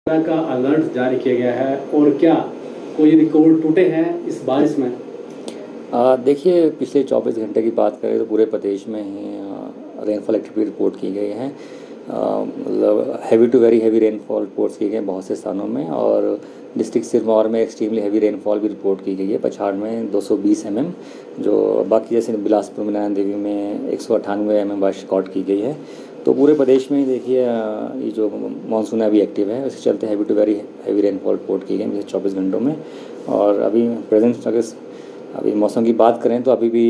तरह का अलर्ट जारी किया गया है और क्या कोई रिकॉर्ड टूटे हैं इस बारिश में? देखिए, पिछले 24 घंटे की बात करें तो पूरे प्रदेश में ही रेनफॉल एक्टिविटी रिपोर्ट की गई है। मतलब heavy to very heavy rainfall reports किए गए हैं बहुत से स्थानों में, और डिस्ट्रिक्ट सिरमौर में एक्सट्रीमली हैवी रेनफॉल भी रिपोर्ट की गई है। पछाड़ में 220 mm, जो बाकी जैसे बिलासपुर में, नारायण देवी में 198 mm बारिश रिकॉर्ड की गई है। तो पूरे प्रदेश में ही देखिए, ये जो मानसून है अभी एक्टिव है, इसके चलते heavy to very heavy rainfall report की गई है पिछले 24 घंटों में। और अभी प्रेजेंट अगर अभी मौसम की बात करें तो अभी भी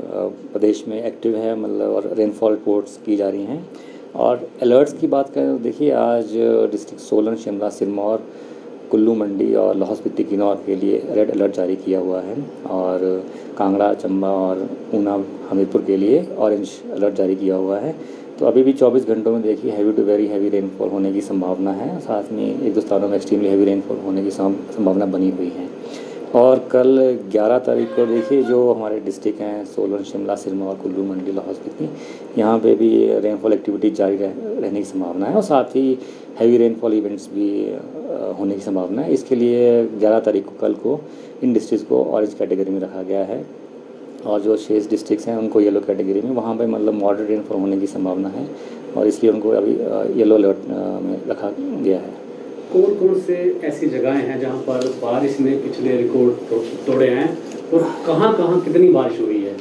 प्रदेश में एक्टिव है, मतलब, और रेनफॉल रिपोर्ट्स की जा रही हैं। और अलर्ट्स की बात करें तो देखिए, आज डिस्ट्रिक्ट सोलन, शिमला, सिरमौर, कुल्लू, मंडी और लाहौल स्पीति, किन्नौर के लिए रेड अलर्ट जारी किया हुआ है। और कांगड़ा, चंबा और ऊना, हमीरपुर के लिए ऑरेंज अलर्ट जारी किया हुआ है। तो अभी भी 24 घंटों में देखिए heavy to very heavy rainfall होने की संभावना है। साथ में एक दो स्थानों में एक्सट्रीमली हैवी रेनफॉल होने की संभावना बनी हुई है। और कल 11 तारीख को देखिए, जो हमारे डिस्ट्रिक्ट हैं सोलन, शिमला, सिरमौर, कुल्लू, मंडी, लाहौल स्पीति, यहाँ पे भी रेनफॉल एक्टिविटी जारी रहने की संभावना है। और साथ ही हैवी रेनफॉल इवेंट्स भी होने की संभावना है। इसके लिए 11 तारीख को, कल को, इन डिस्ट्रिक्ट को ऑरेंज कैटेगरी में रखा गया है, और जो शेष डिस्ट्रिक्ट्स हैं उनको येलो कैटेगरी में, वहाँ पे मतलब मॉडरेट रेनफॉल होने की संभावना है, और इसलिए उनको अभी येलो अलर्ट में रखा गया है। कौन कौन से ऐसी जगहें हैं जहां पर बारिश ने पिछले रिकॉर्ड तोड़े हैं और कहां कहां कितनी बारिश हुई है?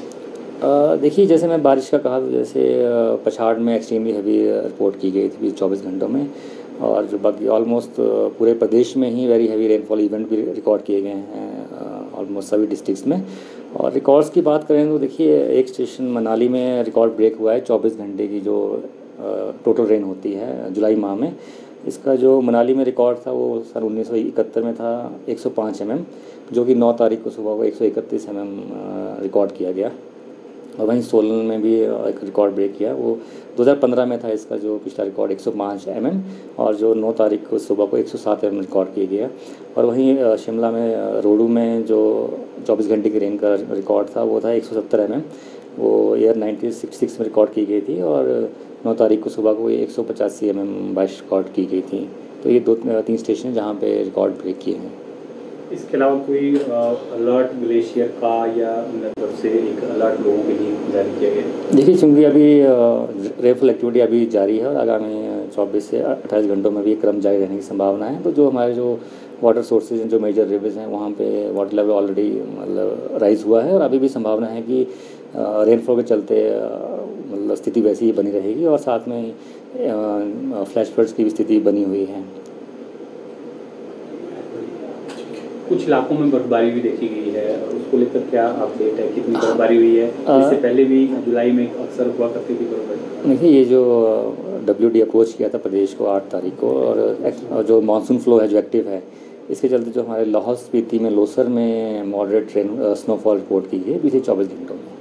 देखिए, जैसे मैं बारिश का कहा तो जैसे पछाड़ में एक्सट्रीमली हैवी रिपोर्ट की गई थी 24 घंटों में, और जो बाकी ऑलमोस्ट पूरे प्रदेश में ही वेरी हैवी रेनफॉल इवेंट भी रिकॉर्ड किए गए हैं ऑलमोस्ट सभी डिस्ट्रिक्ट्स में। और रिकॉर्ड्स की बात करें तो देखिए, एक स्टेशन मनाली में रिकॉर्ड ब्रेक हुआ है 24 घंटे की जो टोटल रेन होती है जुलाई माह में। इसका जो मनाली में रिकॉर्ड था वो सन 1971 में था 105 mm, जो कि 9 तारीख को सुबह को 131 mm रिकॉर्ड किया गया। और वहीं सोलन में भी एक रिकॉर्ड ब्रेक किया, वो 2015 में था इसका जो पिछला रिकॉर्ड 105 mm, और जो 9 तारीख को सुबह को 107 mm रिकॉर्ड किया गया। और वहीं शिमला में रोडू में जो 24 घंटे की रेन का रिकॉर्ड था वो था 170 mm, वो ईयर 1966 में रिकॉर्ड की गई थी, और 9 तारीख को सुबह को 185 mm बारिश रिकॉर्ड की गई थी। तो ये 2-3 स्टेशन हैं जहाँ पे रिकॉर्ड ब्रेक किए हैं। इसके अलावा कोई अलर्ट ग्लेशियर का या तरफ से एक अलर्ट लोगों के लिए जारी किया गया? देखिए, चूँकि अभी रेनफॉल एक्टिविटी अभी जारी है और आगामी 24 से 28 घंटों में भी क्रम जारी रहने की संभावना है, तो जो हमारे जो वाटर सोर्सेज हैं, जो मेजर रिवर्स हैं, वहाँ पे वाटर लेवल ऑलरेडी मतलब राइज हुआ है, और अभी भी संभावना है कि रेनफॉल के चलते मतलब स्थिति वैसी ही बनी रहेगी, और साथ में फ्लैश फ्लड्स की भी स्थिति बनी हुई है। कुछ इलाकों में बर्फबारी भी देखी गई है, और उसको लेकर क्या अपडेट है, कितनी बर्फबारी हुई है? इससे पहले भी जुलाई में अक्सर हुआ करती थी बर्फबारी। देखिए, ये जो WD अप्रोच किया था प्रदेश को 8 तारीख को, और जो मानसून फ्लो है जो एक्टिव है, इसके चलते जो हमारे लाहौल स्पीति में, लोसर में मॉडरेट स्नोफॉल रिपोर्ट की गई पिछले 24 घंटों में।